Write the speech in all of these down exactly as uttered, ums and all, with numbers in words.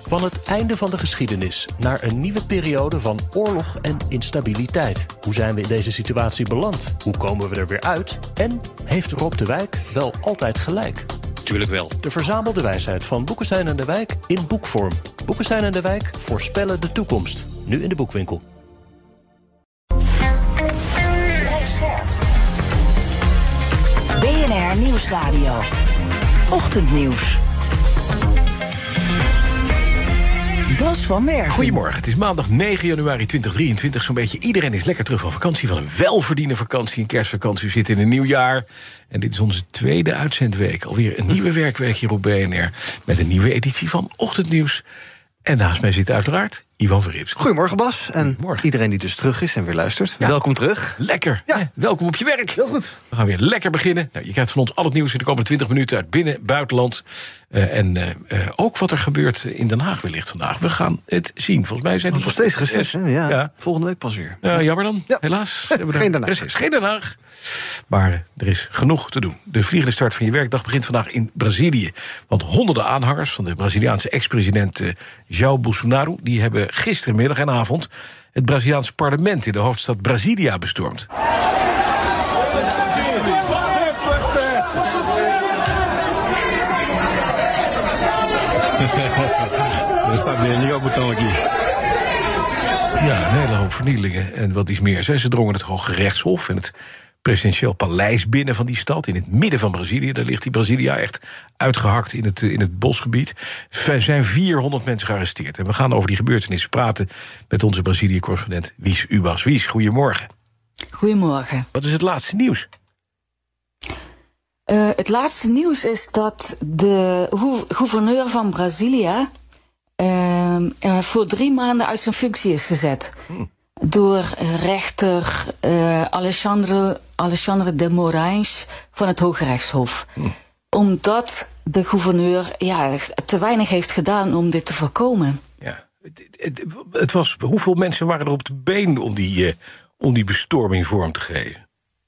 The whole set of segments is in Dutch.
Van het einde van de geschiedenis naar een nieuwe periode van oorlog en instabiliteit. Hoe zijn we in deze situatie beland? Hoe komen we er weer uit? En heeft Rob de Wijk wel altijd gelijk? Tuurlijk wel. De verzamelde wijsheid van Boekenstein en de Wijk in boekvorm. Boekenstein en de Wijk voorspellen de toekomst. Nu in de boekwinkel. B N R Nieuwsradio. Ochtendnieuws. Bas van Mergen. Goedemorgen, het is maandag negen januari tweeduizend drieëntwintig. Zo'n beetje iedereen is lekker terug van vakantie. Van een welverdiende vakantie, een kerstvakantie. We zitten in een nieuw jaar. En dit is onze tweede uitzendweek. Alweer een nieuwe werkweek hier op B N R. Met een nieuwe editie van Ochtendnieuws. En naast mij zit uiteraard Ivan Verrips. Goedemorgen Bas. En Goedemorgen. Iedereen die dus terug is en weer luistert. Ja. Welkom terug. Lekker. Ja. Ja. Welkom op je werk. Heel goed. We gaan weer lekker beginnen. Nou, je krijgt van ons al het nieuws in de komende twintig minuten uit binnen, buitenland. Uh, en uh, uh, ook wat er gebeurt in Den Haag wellicht vandaag. We gaan het zien. Volgens mij zijn Dat het is nog steeds reces, hè? Ja. Ja. Volgende week pas weer. Uh, jammer dan, Ja. helaas. Geen Den Haag. Reces. Geen Den Haag. Maar uh, er is genoeg te doen. De vliegende start van je werkdag begint vandaag in Brazilië. Want honderden aanhangers van de Braziliaanse ex-president uh, Jair Bolsonaro... die hebben gistermiddag en avond het Braziliaanse parlement in de hoofdstad Brasilia bestormd. Ja, een hele hoop vernielingen en wat iets meer. Ze drongen het Hoge Rechtshof en het presidentieel paleis binnen van die stad, in het midden van Brazilië. Daar ligt die Brasilia echt uitgehakt in het, in het bosgebied. Er zijn vierhonderd mensen gearresteerd. En we gaan over die gebeurtenissen praten met onze Brazilië-correspondent Wies Ubas. Wies, goedemorgen. Goedemorgen. Wat is het laatste nieuws? Uh, het laatste nieuws is dat de gou- gouverneur van Brasilia uh, uh, voor drie maanden uit zijn functie is gezet. Hmm. Door rechter uh, Alexandre, Alexandre de Moraes van het Hoge Rechtshof. Hmm. Omdat de gouverneur ja, te weinig heeft gedaan om dit te voorkomen. Ja, het, het, het was, hoeveel mensen waren er op de been om die, uh, om die bestorming vorm te geven?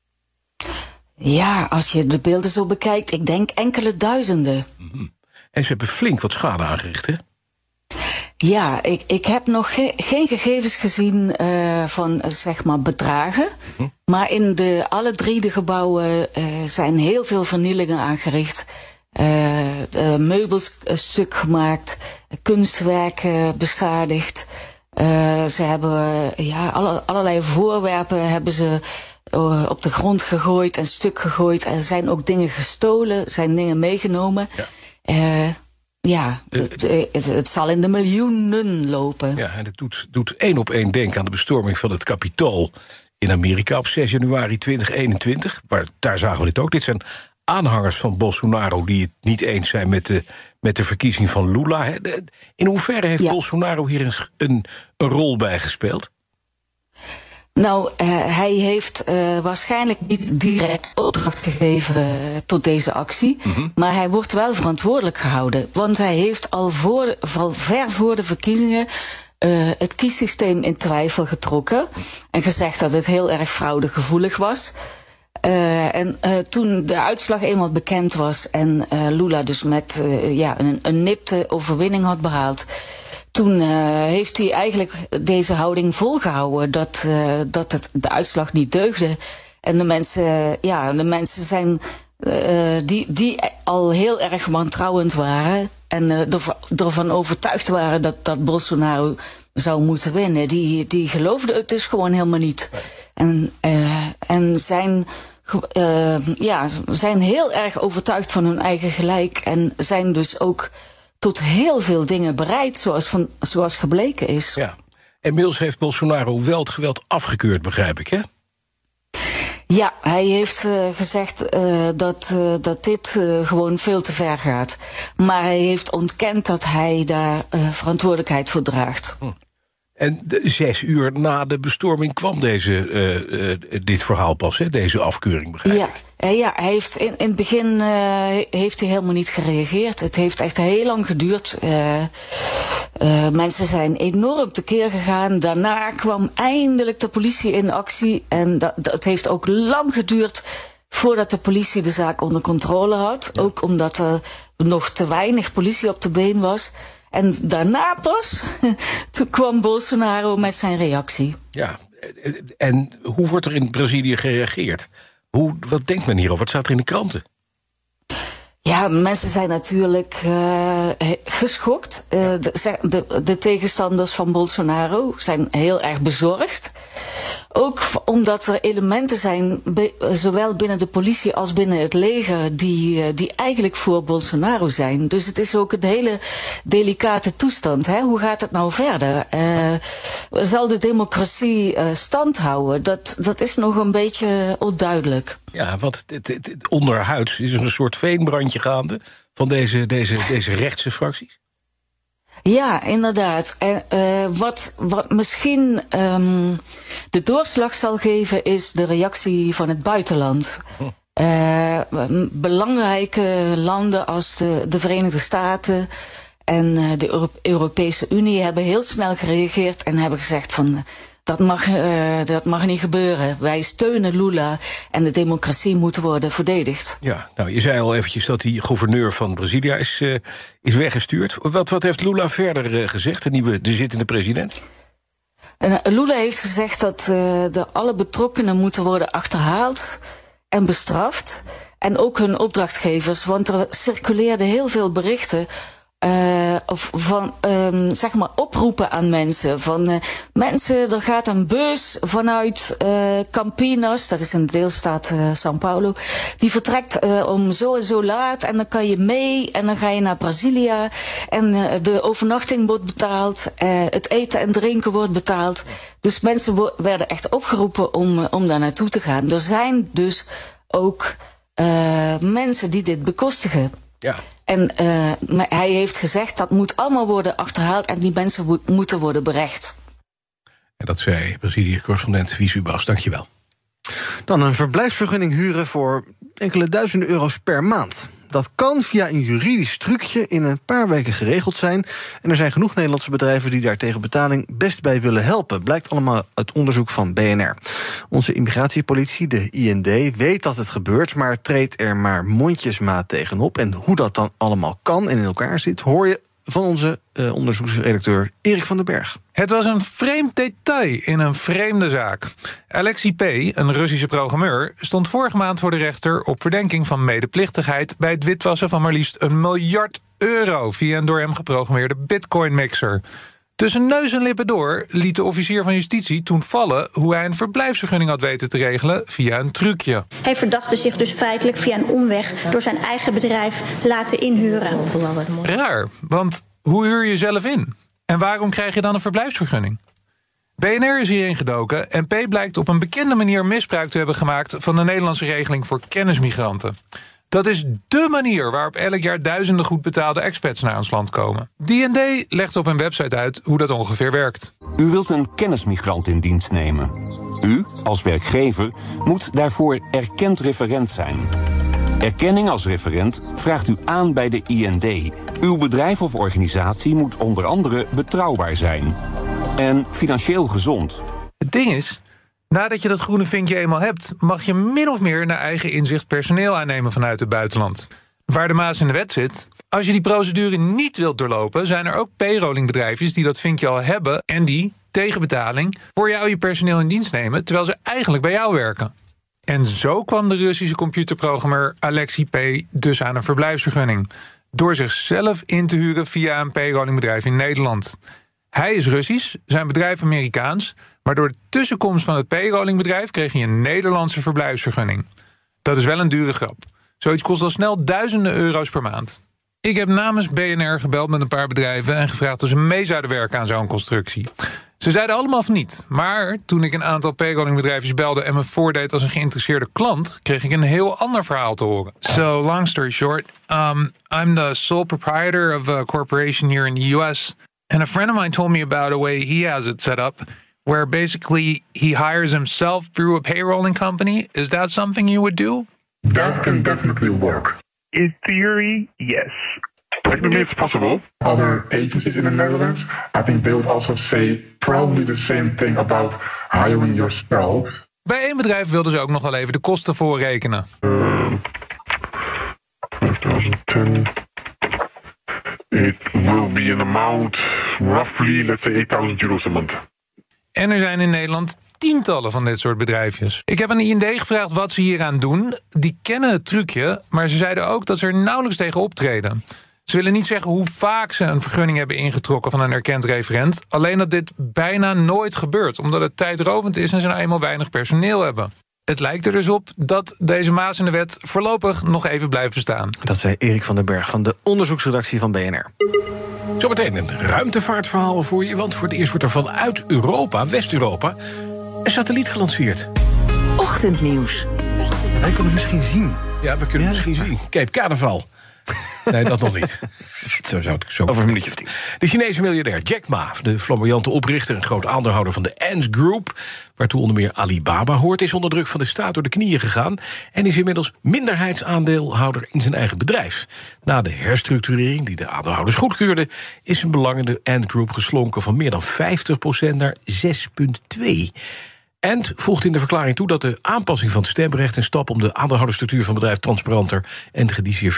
Ja, als je de beelden zo bekijkt, ik denk enkele duizenden. Mm-hmm. En ze hebben flink wat schade aangericht, hè? Ja, ik, ik heb nog ge- geen gegevens gezien uh, van uh, zeg maar bedragen. Mm-hmm. Maar in de, alle drie de gebouwen uh, zijn heel veel vernielingen aangericht. Uh, de meubels uh, stuk gemaakt, kunstwerken beschadigd. Uh, ze hebben uh, ja, alle, allerlei voorwerpen hebben ze uh, op de grond gegooid en stuk gegooid. Er zijn ook dingen gestolen, zijn dingen meegenomen. Ja. Uh, Ja, het, het, het zal in de miljoenen lopen. Ja, en het doet, doet één op één denken aan de bestorming van het Capitool in Amerika op zes januari tweeduizend eenentwintig. Waar, daar zagen we dit ook. Dit zijn aanhangers van Bolsonaro die het niet eens zijn met de, met de verkiezing van Lula. In hoeverre heeft ja. Bolsonaro hier een, een, een rol bij gespeeld? Nou, uh, hij heeft uh, waarschijnlijk niet direct opdracht gegeven uh, tot deze actie. Mm-hmm. Maar hij wordt wel verantwoordelijk gehouden. Want hij heeft al, voor, al ver voor de verkiezingen uh, het kiessysteem in twijfel getrokken. En gezegd dat het heel erg fraudegevoelig was. Uh, en uh, toen de uitslag eenmaal bekend was en uh, Lula dus met uh, ja, een, een nipte overwinning had behaald, toen uh, heeft hij eigenlijk deze houding volgehouden dat, uh, dat het, de uitslag niet deugde. En de mensen, ja, de mensen zijn uh, die, die al heel erg wantrouwend waren en uh, ervan overtuigd waren dat, dat Bolsonaro zou moeten winnen. Die, die geloofden het dus gewoon helemaal niet. En, uh, en zijn, uh, ja, zijn heel erg overtuigd van hun eigen gelijk en zijn dus ook tot heel veel dingen bereid, zoals, van, zoals gebleken is. Ja. Inmiddels heeft Bolsonaro wel het geweld afgekeurd, begrijp ik, hè? Ja, hij heeft uh, gezegd uh, dat, uh, dat dit uh, gewoon veel te ver gaat. Maar hij heeft ontkend dat hij daar uh, verantwoordelijkheid voor draagt. Hm. En de, zes uur na de bestorming kwam deze, uh, uh, dit verhaal pas, hè? Deze afkeuring, begrijp ja. ik. Uh, ja, hij heeft in, in het begin uh, heeft hij helemaal niet gereageerd. Het heeft echt heel lang geduurd. Uh, uh, mensen zijn enorm tekeer gegaan. Daarna kwam eindelijk de politie in actie. En dat, dat heeft ook lang geduurd voordat de politie de zaak onder controle had. Ja. Ook omdat er nog te weinig politie op de been was. En daarna pas toen kwam Bolsonaro met zijn reactie. Ja, en hoe wordt er in Brazilië gereageerd? Hoe, wat denkt men hierover? Wat staat er in de kranten? Ja, mensen zijn natuurlijk uh, geschokt. Uh, de, de, de tegenstanders van Bolsonaro zijn heel erg bezorgd. Ook omdat er elementen zijn, be, zowel binnen de politie als binnen het leger, die, uh, die eigenlijk voor Bolsonaro zijn. Dus het is ook een hele delicate toestand. Hè? Hoe gaat het nou verder? Uh, zal de democratie uh, stand houden? Dat, dat is nog een beetje onduidelijk. Ja, want het, het, het onderhuids is er een soort veenbrandje gaande van deze, deze, deze rechtse fracties. Ja, inderdaad. En, uh, wat, wat misschien um, de doorslag zal geven is de reactie van het buitenland. Hm. Uh, belangrijke landen als de, de Verenigde Staten en uh, de Euro- Europese Unie hebben heel snel gereageerd en hebben gezegd van dat mag, uh, dat mag niet gebeuren. Wij steunen Lula en de democratie moet worden verdedigd. Ja, nou, je zei al eventjes dat die gouverneur van Brazilië is, uh, is weggestuurd. Wat, wat heeft Lula verder uh, gezegd, de nieuwe, de zittende president? En, uh, Lula heeft gezegd dat uh, de alle betrokkenen moeten worden achterhaald en bestraft. En ook hun opdrachtgevers, want er circuleerden heel veel berichten Uh, of van, um, zeg maar, oproepen aan mensen. Van uh, mensen, er gaat een bus vanuit uh, Campinas, dat is in de deelstaat uh, São Paulo, die vertrekt uh, om zo en zo laat en dan kan je mee en dan ga je naar Brasilia en uh, de overnachting wordt betaald, uh, het eten en drinken wordt betaald. Dus mensen wo- werden echt opgeroepen om, uh, om daar naartoe te gaan. Er zijn dus ook uh, mensen die dit bekostigen. Ja. En uh, hij heeft gezegd dat moet allemaal worden achterhaald en die mensen wo- moeten worden berecht. En dat zei Brazilië-correspondent Wies Ubas. Dankjewel. Dan een verblijfsvergunning huren voor enkele duizenden euro's per maand. Dat kan via een juridisch trucje in een paar weken geregeld zijn. En er zijn genoeg Nederlandse bedrijven die daar tegen betaling best bij willen helpen. Blijkt allemaal uit onderzoek van B N R. Onze immigratiepolitie, de I N D, weet dat het gebeurt, maar treedt er maar mondjesmaat tegenop. En hoe dat dan allemaal kan en in elkaar zit, hoor je van onze uh, onderzoeksredacteur Erik van den Berg. Het was een vreemd detail in een vreemde zaak. Alexei P., een Russische programmeur, stond vorige maand voor de rechter op verdenking van medeplichtigheid bij het witwassen van maar liefst een miljard euro via een door hem geprogrammeerde bitcoin-mixer. Tussen neus en lippen door liet de officier van justitie toen vallen hoe hij een verblijfsvergunning had weten te regelen via een trucje. Hij verdachtte zich dus feitelijk via een omweg door zijn eigen bedrijf laten inhuren. Raar, want hoe huur je jezelf in? En waarom krijg je dan een verblijfsvergunning? B N R is hierin gedoken en P blijkt op een bekende manier misbruik te hebben gemaakt van de Nederlandse regeling voor kennismigranten. Dat is dé manier waarop elk jaar duizenden goed betaalde expats naar ons land komen. D en D legt op hun website uit hoe dat ongeveer werkt. U wilt een kennismigrant in dienst nemen. U, als werkgever, moet daarvoor erkend referent zijn. Erkenning als referent vraagt u aan bij de I N D. Uw bedrijf of organisatie moet onder andere betrouwbaar zijn. En financieel gezond. Het ding is, nadat je dat groene vinkje eenmaal hebt, mag je min of meer naar eigen inzicht personeel aannemen vanuit het buitenland. Waar de maas in de wet zit, als je die procedure niet wilt doorlopen, zijn er ook payrollingbedrijfjes die dat vinkje al hebben en die, tegen betaling, voor jou je personeel in dienst nemen, terwijl ze eigenlijk bij jou werken. En zo kwam de Russische computerprogrammeur Alexei P. dus aan een verblijfsvergunning, door zichzelf in te huren via een payrollingbedrijf in Nederland. Hij is Russisch, zijn bedrijf Amerikaans, maar door de tussenkomst van het payrollingbedrijf kreeg hij een Nederlandse verblijfsvergunning. Dat is wel een dure grap. Zoiets kost al snel duizenden euro's per maand. Ik heb namens B N R gebeld met een paar bedrijven en gevraagd of ze mee zouden werken aan zo'n constructie. Ze zeiden allemaal van niet, maar toen ik een aantal payrollingbedrijfjes belde en me voordeed als een geïnteresseerde klant, kreeg ik een heel ander verhaal te horen. So, long story short, um, I'm the sole proprietor of a corporation here in the U S, and a friend of mine told me about a way he has it set up, where basically he hires himself through a payrolling company. Is that something you would do? That can definitely work. In theory, yes. Technically, it's possible. Other agencies in the Netherlands, I think they would also say probably the same thing about hiring yourself. Bij één bedrijf wilden ze ook nog wel even de kosten voorrekenen. Uh, twintig tien. It will be an amount roughly, let's say, eight thousand euros a month. En er zijn in Nederland tientallen van dit soort bedrijfjes. Ik heb aan de I N D gevraagd wat ze hieraan doen. Die kennen het trucje, maar ze zeiden ook dat ze er nauwelijks tegen optreden. Ze willen niet zeggen hoe vaak ze een vergunning hebben ingetrokken van een erkend referent. Alleen dat dit bijna nooit gebeurt, omdat het tijdrovend is en ze nou eenmaal weinig personeel hebben. Het lijkt er dus op dat deze maas in de wet voorlopig nog even blijft bestaan. Dat zei Erik van den Berg van de onderzoeksredactie van B N R. Zometeen een ruimtevaartverhaal voor je, want voor het eerst wordt er vanuit Europa, West-Europa, een satelliet gelanceerd. Ochtendnieuws. Wij kunnen het misschien zien. Ja, we kunnen Ja, het misschien zien. Cape Carnaval. Nee, dat nog niet. Zo zou het zo. Over een minuutje of tien. De Chinese miljardair Jack Ma, de flamboyante oprichter en groot aandeelhouder van de Ant Group, waartoe onder meer Alibaba hoort, is onder druk van de staat door de knieën gegaan en is inmiddels minderheidsaandeelhouder in zijn eigen bedrijf. Na de herstructurering die de aandeelhouders goedkeurden, is zijn belang in de Ant Group geslonken van meer dan vijftig procent naar zes komma twee. Ant voegt in de verklaring toe dat de aanpassing van het stemrecht een stap om de aandeelhoudersstructuur van het bedrijf transparanter en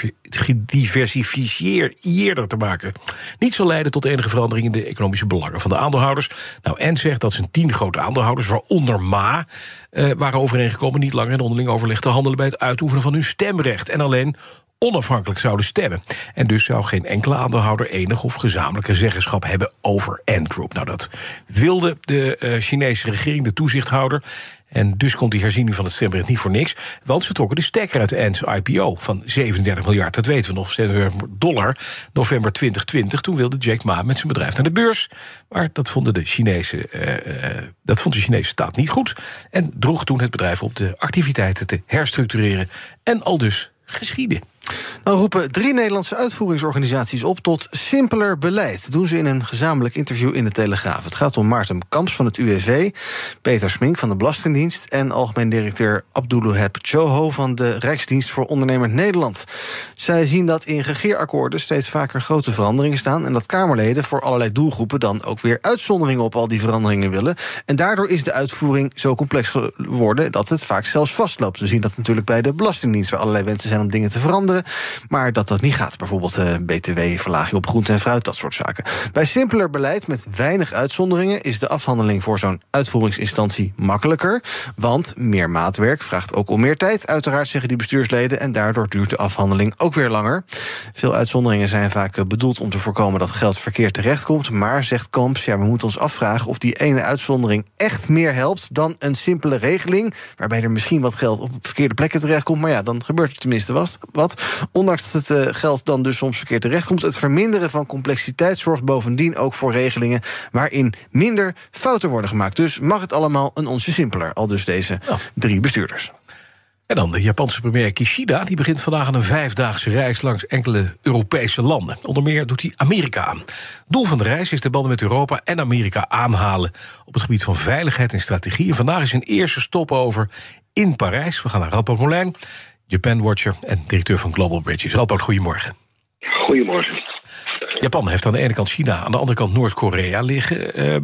gediversifieerder te maken niet zal leiden tot enige verandering in de economische belangen van de aandeelhouders. Nou, Ant zegt dat zijn tien grote aandeelhouders, waaronder Ma, uh, waren overeengekomen niet langer in onderling overleg te handelen bij het uitoefenen van hun stemrecht en alleen onafhankelijk zouden stemmen. En dus zou geen enkele aandeelhouder enig of gezamenlijke zeggenschap hebben over Ant Group. Nou, dat wilde de uh, Chinese regering, de toezichthouder. En dus komt die herziening van het stemrecht niet voor niks. Want ze trokken de stekker uit de Ant's I P O van zevenendertig miljard. Dat weten we nog, dollar, november twintig twintig. Toen wilde Jack Ma met zijn bedrijf naar de beurs. Maar dat, vonden de Chinese, uh, uh, dat vond de Chinese staat niet goed. En droeg toen het bedrijf op de activiteiten te herstructureren. En al dus geschieden. Nou roepen drie Nederlandse uitvoeringsorganisaties op tot simpeler beleid. Dat doen ze in een gezamenlijk interview in de Telegraaf. Het gaat om Maarten Kamps van het U W V, Peter Smink van de Belastingdienst en algemeen directeur Abdulwahab Choho van de Rijksdienst voor Ondernemend Nederland. Zij zien dat in regeerakkoorden steeds vaker grote veranderingen staan en dat Kamerleden voor allerlei doelgroepen dan ook weer uitzonderingen op al die veranderingen willen. En daardoor is de uitvoering zo complex geworden dat het vaak zelfs vastloopt. We zien dat natuurlijk bij de Belastingdienst, waar allerlei wensen zijn om dingen te veranderen, maar dat dat niet gaat. Bijvoorbeeld uh, B T W-verlaging op groente en fruit, dat soort zaken. Bij simpeler beleid met weinig uitzonderingen is de afhandeling voor zo'n uitvoeringsinstantie makkelijker, want meer maatwerk vraagt ook om meer tijd, uiteraard, zeggen die bestuursleden, en daardoor duurt de afhandeling ook weer langer. Veel uitzonderingen zijn vaak bedoeld om te voorkomen dat geld verkeerd terechtkomt, maar, zegt Kamps, ja, we moeten ons afvragen of die ene uitzondering echt meer helpt dan een simpele regeling, waarbij er misschien wat geld op verkeerde plekken terechtkomt, maar ja, dan gebeurt er tenminste wat. Ondanks dat het uh, geld dan dus soms verkeerd terechtkomt, het verminderen van complexiteit zorgt bovendien ook voor regelingen waarin minder fouten worden gemaakt. Dus mag het allemaal een onsje simpeler, al dus deze oh. drie bestuurders. En dan de Japanse premier Kishida, die begint vandaag aan een vijfdaagse reis langs enkele Europese landen. Onder meer doet hij Amerika aan. Doel van de reis is de banden met Europa en Amerika aanhalen op het gebied van veiligheid en strategie. En vandaag is een eerste stopover in Parijs. We gaan naar Radboud Molijn, Japan Watcher en directeur van Global Bridges. Radboud, goedemorgen. Goedemorgen. Japan heeft aan de ene kant China, aan de andere kant Noord-Korea liggen. Uh,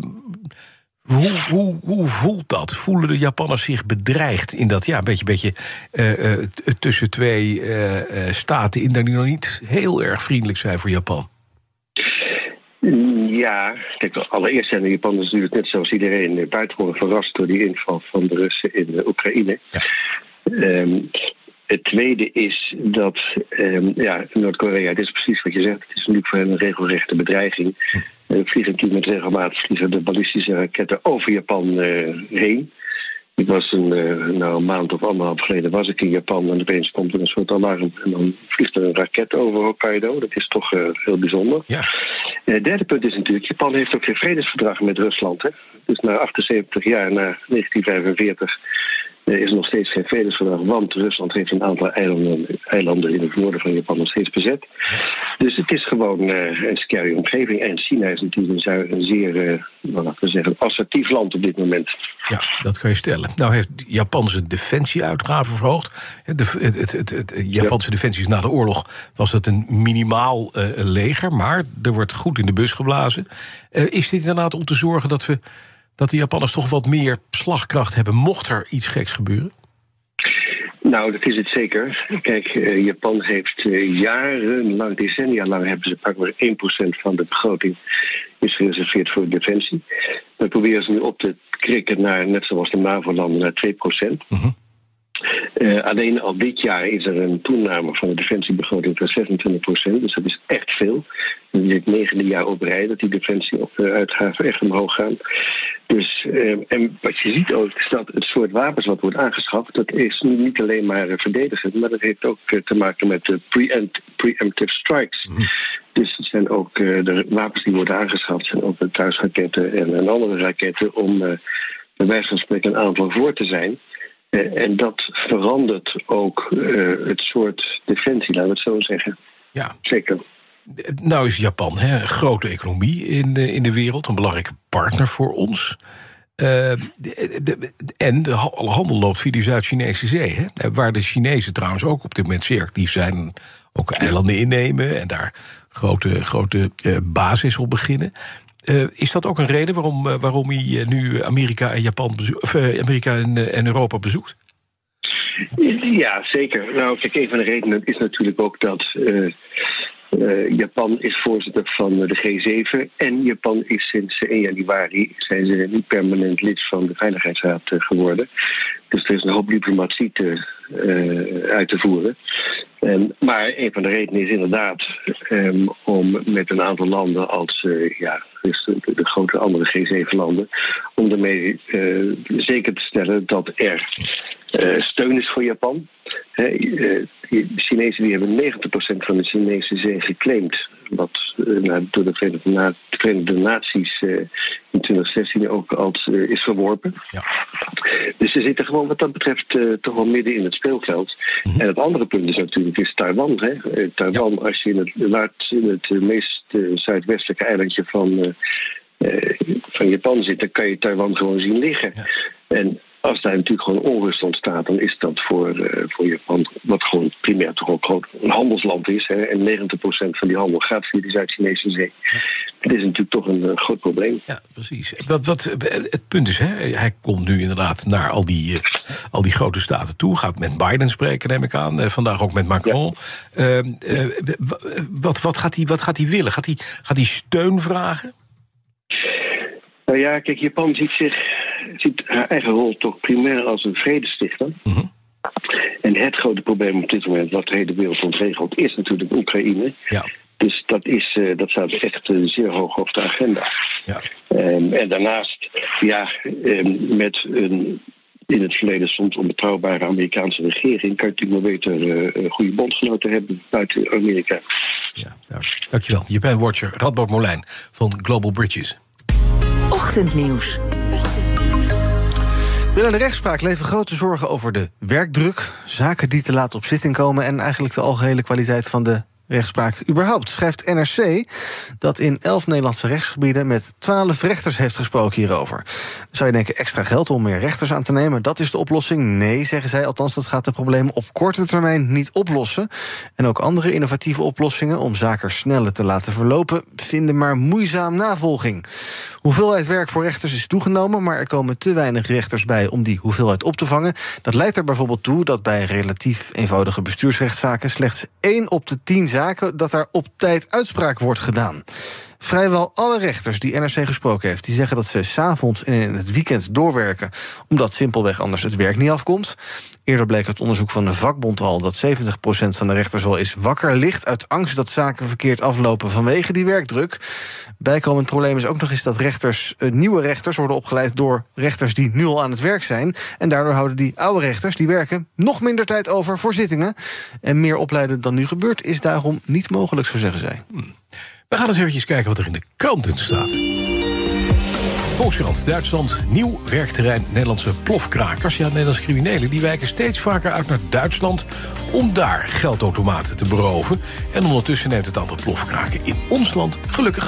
hoe, hoe, hoe voelt dat? Voelen de Japanners zich bedreigd in dat ja, een beetje, beetje uh, uh, tussen twee uh, uh, staten in die nog niet heel erg vriendelijk zijn voor Japan? Ja, kijk, allereerst zijn de Japanners natuurlijk net zoals iedereen buitengewoon verrast door die inval van de Russen in de Oekraïne. Ja. Um, Het tweede is dat um, ja, Noord-Korea, het is precies wat je zegt, het is natuurlijk voor hen een regelrechte bedreiging. Er uh, vliegen natuurlijk met regelmatig vliegen de ballistische raketten over Japan uh, heen. Ik was een, uh, nou, een maand of anderhalf geleden was ik in Japan en opeens komt er een soort alarm en dan vliegt er een raket over Hokkaido. Dat is toch uh, heel bijzonder. Ja. Uh, het derde punt is natuurlijk, Japan heeft ook geen vredesverdrag met Rusland. Hè? Dus na achtenzeventig jaar, na negentien vijfenveertig... Er is nog steeds geen vredesverdrag, want Rusland heeft een aantal eilanden, eilanden in het noorden van Japan nog steeds bezet. Dus het is gewoon uh, een scary omgeving. En China is natuurlijk een, een zeer, uh, nou, laten we zeggen, assertief land op dit moment. Ja, dat kan je stellen. Nou heeft Japan zijn defensieuitgaven verhoogd. De, het, het, het, het Japanse ja. defensie na de oorlog was het een minimaal uh, leger, maar er wordt goed in de bus geblazen. Uh, is dit inderdaad om te zorgen dat we dat de Japanners toch wat meer slagkracht hebben, mocht er iets geks gebeuren? Nou, dat is het zeker. Kijk, uh, Japan heeft uh, jarenlang, decennia lang, hebben ze pakweg één procent van de begroting is gereserveerd voor defensie. We proberen ze nu op te krikken naar, net zoals de NAVO-landen, naar twee procent. Mm-hmm. Uh, alleen al dit jaar is er een toename van de defensiebegroting van zesentwintig procent. Dus dat is echt veel. Het is het negende jaar op rij dat die defensieuitgaven echt omhoog gaan. Dus, uh, en wat je ziet ook is dat het soort wapens wat wordt aangeschaft, dat is nu niet alleen maar uh, verdedigend, maar dat heeft ook uh, te maken met de preempt, preemptive strikes. Mm. Dus het zijn ook uh, de wapens die worden aangeschaft, zijn ook de thuisraketten en, en andere raketten om uh, bij wijze van spreken een aanval voor te zijn. Uh, en dat verandert ook uh, het soort defensie, laten we het zo zeggen. Ja. Zeker. Nou is Japan hè, een grote economie in de, in de wereld, een belangrijke partner voor ons. Uh, de, de, en de handel loopt via de Zuid-Chinese Zee. Hè, waar de Chinezen trouwens ook op dit moment zeer actief zijn. Ook eilanden innemen en daar grote, grote uh, basis op beginnen. Uh, is dat ook een reden waarom, uh, waarom hij uh, nu Amerika en Japan bezoekt, of uh, Amerika en, uh, en Europa bezoekt? Ja, zeker. Nou, kijk, een van de redenen is natuurlijk ook dat Uh, Uh, Japan is voorzitter van de G zeven en Japan is sinds één januari zijn ze niet permanent lid van de Veiligheidsraad uh, geworden. Dus er is een hoop diplomatie te, uh, uit te voeren. En, maar een van de redenen is inderdaad um, om met een aantal landen als uh, ja, dus de, de grote andere G zeven landen, om daarmee uh, zeker te stellen dat er uh, steun is voor Japan. He, uh, de Chinezen die hebben negentig procent van de Chinese zee geclaimd, wat uh, door de Verenigde, Na- de Verenigde Naties uh, in twintig zestien ook als uh, is verworpen. Ja. Dus ze zitten gewoon wat dat betreft uh, toch wel midden in het speelveld. Mm-hmm. En het andere punt is natuurlijk is Taiwan. Hè? Uh, Taiwan, ja. Als je in het, laat, in het uh, meest uh, zuidwestelijke eilandje van, uh, uh, van Japan zit, dan kan je Taiwan gewoon zien liggen. Ja. En als daar natuurlijk gewoon onrust ontstaat, dan is dat voor, uh, voor Japan, wat gewoon primair toch ook gewoon een handelsland is. Hè, en negentig procent van die handel gaat via de Zuid-Chinese Zee. Ja. Het is natuurlijk toch een uh, groot probleem. Ja, precies. Wat, wat, het punt is, hè, hij komt nu inderdaad naar al die, uh, al die grote staten toe. Gaat met Biden spreken, neem ik aan. Uh, vandaag ook met Macron. Ja. Uh, uh, wat, wat, gaat hij, wat gaat hij willen? Gaat hij, gaat hij steun vragen? Nou ja, kijk, Japan ziet, zich, ziet haar eigen rol toch primair als een vredestichter. Mm-hmm. En het grote probleem op dit moment, wat de hele wereld ontregelt, is natuurlijk Oekraïne. Ja. Dus dat, is, uh, dat staat echt uh, zeer hoog op de agenda. Ja. Um, en daarnaast, ja, um, met een in het verleden soms onbetrouwbare Amerikaanse regering kan je natuurlijk maar beter uh, goede bondgenoten hebben buiten Amerika. Ja, nou, dankjewel. Japan Watcher Radboud Molijn van Global Bridges. Ochtendnieuws. Wil in de rechtspraak leven grote zorgen over de werkdruk, zaken die te laat op zitting komen en eigenlijk de algehele kwaliteit van de rechtspraak überhaupt, schrijft N R C dat in elf Nederlandse rechtsgebieden met twaalf rechters heeft gesproken hierover. Dan zou je denken, extra geld om meer rechters aan te nemen, dat is de oplossing? Nee, zeggen zij, althans dat gaat de problemen op korte termijn niet oplossen. En ook andere innovatieve oplossingen om zaken sneller te laten verlopen vinden maar moeizaam navolging. Hoeveelheid werk voor rechters is toegenomen, maar er komen te weinig rechters bij om die hoeveelheid op te vangen. Dat leidt er bijvoorbeeld toe dat bij relatief eenvoudige bestuursrechtszaken slechts één op de tien zaken dat daar op tijd uitspraak wordt gedaan. Vrijwel alle rechters die N R C gesproken heeft, die zeggen dat ze 's avonds en in het weekend doorwerken, omdat simpelweg anders het werk niet afkomt. Eerder bleek uit onderzoek van een vakbond al dat zeventig procent van de rechters wel eens wakker ligt uit angst dat zaken verkeerd aflopen vanwege die werkdruk. Bijkomend probleem is ook nog eens dat rechters, uh, nieuwe rechters worden opgeleid door rechters die nu al aan het werk zijn. En daardoor houden die oude rechters die werken nog minder tijd over voor zittingen. En meer opleiden dan nu gebeurt is daarom niet mogelijk, zo zeggen zij. Hmm. We gaan eens eventjes kijken wat er in de kranten staat. Volkskrant, Duitsland, nieuw werkterrein Nederlandse plofkrakers. Ja, Nederlandse criminelen die wijken steeds vaker uit naar Duitsland om daar geldautomaten te beroven. En ondertussen neemt het aantal plofkraken in ons land gelukkig af.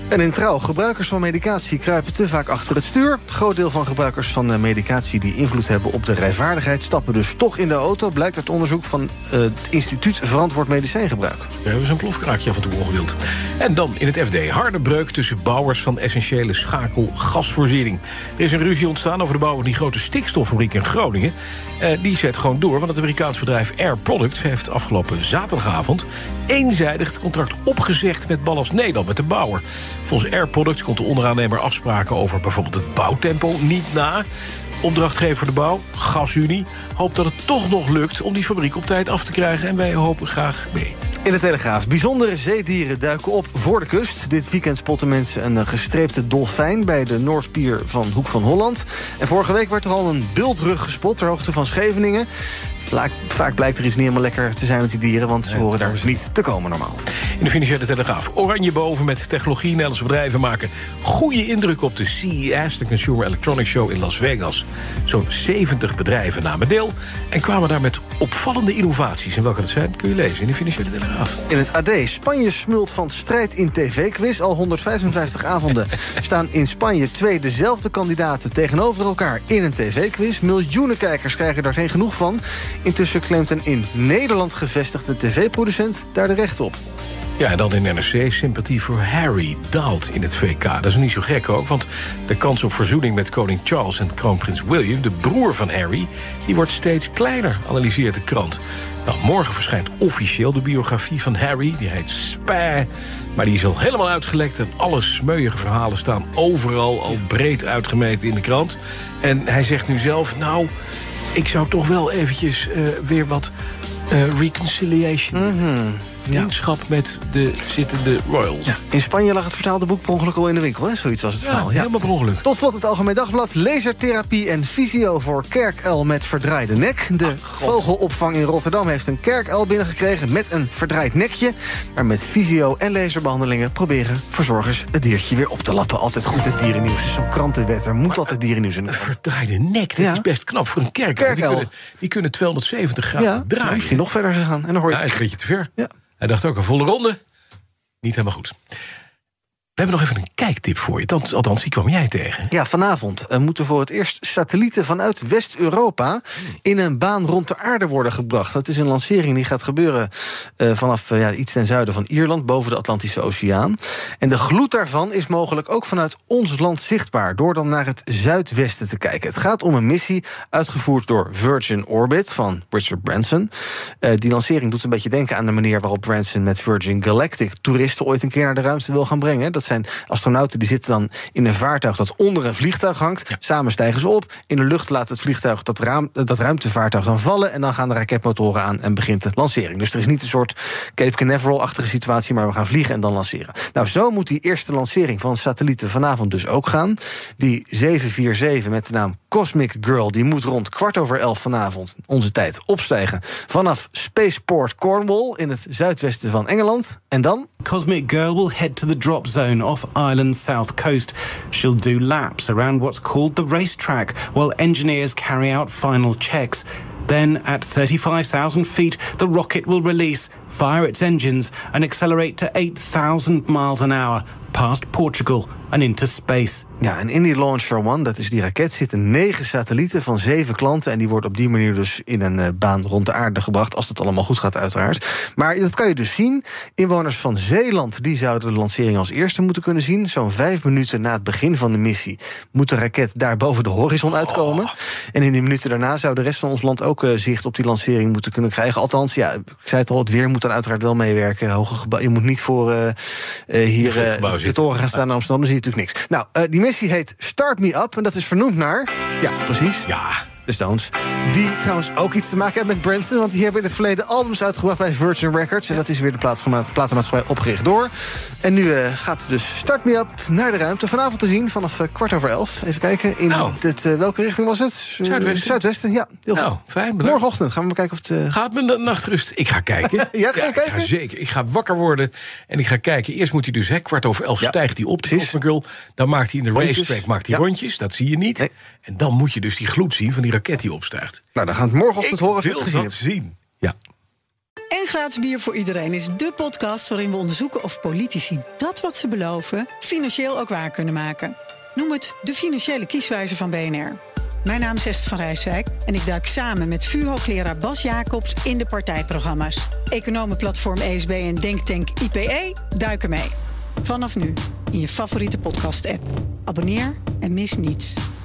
En in Trouw, gebruikers van medicatie kruipen te vaak achter het stuur. Een groot deel van gebruikers van medicatie die invloed hebben op de rijvaardigheid stappen dus toch in de auto, blijkt uit onderzoek van uh, het Instituut Verantwoord Medicijngebruik. Daar hebben ze een plofkraakje af en toe ongewild. En dan in het F D, harde breuk tussen bouwers van essentiële schakelgasvoorziening. Er is een ruzie ontstaan over de bouw van die grote stikstoffabriek in Groningen. Uh, die zet gewoon door, want het Amerikaans bedrijf Air Products heeft afgelopen zaterdagavond eenzijdig het contract opgezegd met Ballast Nederland, met de bouwer. Volgens Air Products komt de onderaannemer afspraken over bijvoorbeeld het bouwtempo niet na. Opdrachtgever de bouw, GasUnie, hoopt dat het toch nog lukt om die fabriek op tijd af te krijgen. En wij hopen graag mee. In de Telegraaf. Bijzondere zeedieren duiken op voor de kust. Dit weekend spotten mensen een gestreepte dolfijn bij de Noordpier van Hoek van Holland. En vorige week werd er al een bultrug gespot ter hoogte van Scheveningen. Vaak, vaak blijkt er iets niet helemaal lekker te zijn met die dieren, want ze nee, horen daar niet te komen normaal. In de Financiële Telegraaf. Oranje boven met technologie. Nederlandse bedrijven maken goede indruk op de C E S, de Consumer Electronics Show in Las Vegas. Zo'n zeventig bedrijven namen deel en kwamen daar met opvallende innovaties. En welke dat zijn, kun je lezen in de Financiële Telegraaf. In het A D. Spanje smult van strijd in tv-quiz. Al honderdvijfenvijftig avonden staan in Spanje twee dezelfde kandidaten tegenover elkaar in een tv-quiz. Miljoenen kijkers krijgen er geen genoeg van. Intussen claimt een in Nederland gevestigde tv-producent daar de recht op. Ja, en dan in N R C, sympathie voor Harry daalt in het V K. Dat is niet zo gek ook, want de kans op verzoening met koning Charles en kroonprins William, de broer van Harry, die wordt steeds kleiner, analyseert de krant. Nou, morgen verschijnt officieel de biografie van Harry. Die heet Spy, maar die is al helemaal uitgelekt en alle smeuïge verhalen staan overal al breed uitgemeten in de krant. En hij zegt nu zelf, nou, ik zou toch wel eventjes uh, weer wat uh, reconciliation... Mm-hmm. Vriendschap ja. met de zittende royals. Ja. In Spanje lag het vertaalde boek per ongeluk al in de winkel. Hè? Zoiets was het ja, verhaal. Ja, helemaal per ongeluk. Tot slot het Algemeen Dagblad. Lasertherapie en fysio voor kerkuil met verdraaide nek. De Ach, vogelopvang in Rotterdam heeft een kerkuil binnengekregen met een verdraaid nekje. Maar met fysio en laserbehandelingen proberen verzorgers het diertje weer op te lappen. Altijd goed het dierennieuws. Is zo'n krantenwet. Er moet maar altijd dierennieuws in. Een verdraaide nek, dat ja. is best knap voor een kerkuil. Die kunnen, die kunnen tweehonderdzeventig graden ja, draaien. Misschien nog verder gegaan. En dan hoor je... Ja, is een beetje te ver. Ja. Hij dacht ook een volle ronde. Niet helemaal goed. We hebben nog even een kijktip voor je. Althans, die kwam jij tegen. Ja, vanavond uh, moeten voor het eerst satellieten vanuit West-Europa in een baan rond de aarde worden gebracht. Dat is een lancering die gaat gebeuren uh, vanaf uh, ja, iets ten zuiden van Ierland, boven de Atlantische Oceaan. En de gloed daarvan is mogelijk ook vanuit ons land zichtbaar, door dan naar het zuidwesten te kijken. Het gaat om een missie uitgevoerd door Virgin Orbit van Richard Branson. Uh, die lancering doet een beetje denken aan de manier waarop Branson met Virgin Galactic toeristen ooit een keer naar de ruimte wil gaan brengen. Dat zijn astronauten die zitten dan in een vaartuig dat onder een vliegtuig hangt. Ja. Samen stijgen ze op. In de lucht laat het vliegtuig dat, raam, dat ruimtevaartuig dan vallen. En dan gaan de raketmotoren aan en begint de lancering. Dus er is niet een soort Cape Canaveral-achtige situatie, maar we gaan vliegen en dan lanceren. Nou, zo moet die eerste lancering van satellieten vanavond dus ook gaan. Die zeven vier zeven met de naam Cosmic Girl, die moet rond kwart over elf vanavond, onze tijd, opstijgen vanaf Spaceport Cornwall in het zuidwesten van Engeland. En dan? Cosmic Girl will head to the drop zone off Ireland's south coast. She'll do laps around what's called the racetrack, while engineers carry out final checks. Then, at thirty-five thousand feet, the rocket will release, fire its engines, and accelerate to eight thousand miles an hour, past Portugal and into space. Ja, en in die Launcher One, dat is die raket, zitten negen satellieten van zeven klanten. En die worden op die manier dus in een uh, baan rond de aarde gebracht. Als het allemaal goed gaat, uiteraard. Maar dat kan je dus zien. Inwoners van Zeeland, die zouden de lancering als eerste moeten kunnen zien. Zo'n vijf minuten na het begin van de missie moet de raket daar boven de horizon uitkomen. Oh. En in die minuten daarna zou de rest van ons land ook uh, zicht op die lancering moeten kunnen krijgen. Althans, ja, ik zei het al, het weer moet dan uiteraard wel meewerken. Hoge gebouw, je moet niet voor uh, uh, hier uh, de toren gaan staan in Amsterdam. Dan zie je natuurlijk niks. Nou, uh, die missie heet Start Me Up en dat is vernoemd naar... Ja, precies. Ja. De Stones. Die trouwens ook iets te maken hebben met Branson, want die hebben in het verleden albums uitgebracht bij Virgin Records. En dat is weer de platenmaatschappij opgericht door. En nu uh, gaat dus Start Me Up naar de ruimte. Vanavond te zien vanaf uh, kwart over elf. Even kijken. In nou. het, uh, welke richting was het? Zuidwesten. Zuidwesten, ja. Heel nou, goed. Fijn, bedankt. Morgenochtend gaan we kijken of het... Uh... Gaat mijn nachtrust? Ik ga kijken. ja, ga je ja, kijken? Ik ga zeker. Ik ga wakker worden en ik ga kijken. Eerst moet hij dus, hè, kwart over elf ja. stijgt hij op, de Cosmic Girl. Dan maakt hij in de rondjes. racetrack maakt hij ja. rondjes. Dat zie je niet. Nee. En dan moet je dus die gloed zien van die raket die opstijgt. Nou, dan gaan we het morgenochtend horen of ik je het wil gezien dat zien. Ja. En Gratis Bier voor Iedereen is dé podcast waarin we onderzoeken of politici dat wat ze beloven financieel ook waar kunnen maken. Noem het de financiële kieswijze van B N R. Mijn naam is Esther van Rijswijk en ik duik samen met V U-hoogleraar Bas Jacobs in de partijprogramma's. Economenplatform E S B en Denktank I P E duiken mee. Vanaf nu in je favoriete podcast-app. Abonneer en mis niets.